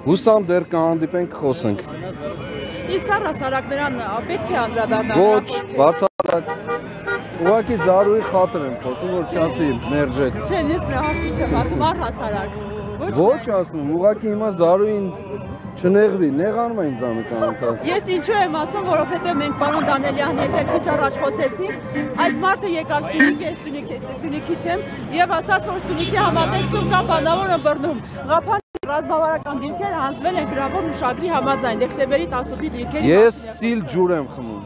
Հուսամ դեռ կհանդիպենք խոսենք։ Իսկ առհասարակներան պետք է անդրադառնալ։ Ոչ, բացարձակ։ Ուղղակի Զարուհի խաթր եմ խոսում, որ չասի մերժեց։ Չէ, ես նրա հարցի չեմ ասում, առհասարակ։ Ոչ ասում, ուղղակի հիմա Զարուհին չնեղվի, նեղանում է ինձանից անընդհատ։ Ես ինչու եմ ասում, որովհետև մենք պարոն Դանելյանի հետ քիչ առաջ խոսեցինք, այդ մարդը եկավ Սյունիքից եմ եւ ասաց, որ Սյունիքի համատեքստում կա բանավորը բռնում։ Ղափան ռազմավարական դիրքեր հանձնվել են գրավոր հուշագրի համաձայն դեկտեմբերի 18-ի դիրքերի։ Ես սիլ ջուր եմ խմում։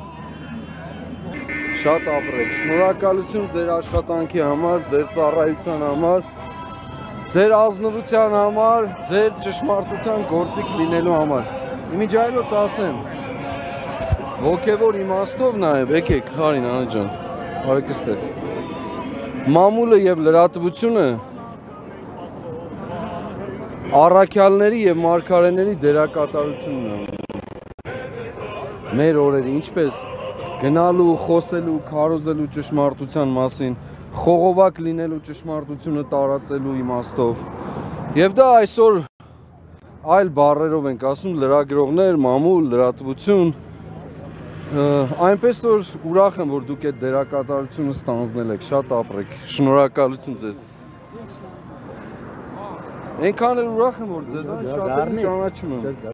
Շատ ապրեք։ Շնորհակալություն ձեր աշխատանքի համար, ձեր ծառայության համար, ձեր ազնվության համար, ձեր ճշմարտության գործիք լինելու համար։ Իմիջայլոց ասեմ, հոգևոր իմաստով նաև, եկեք, Հարին Անա ջան, արեք այստեղ։ Մամուլը եւ լրատվությունը առաքյալների եւ մարգարեների դերակատարությունն է։ Մեր օրերի ինչպես գնալու, խոսելու, քարոզելու ճշմարտության մասին, խողովակ լինելու ճշմարտությունը տարածելու իմաստով։ Եվ դա այսօր այլ բառերով ենք ասում լրագրողներ, մամուլ, լրատվություն։ Այնպես որ ուրախ եմ, որ դուք այդ դերակատարությունը ստանձնել եք, շատ ապրեք։ Շնորհակալություն ձեզ։ Այնքան էլ ուրախ եմ, որ ձեզ շատերին ճանաչում եմ։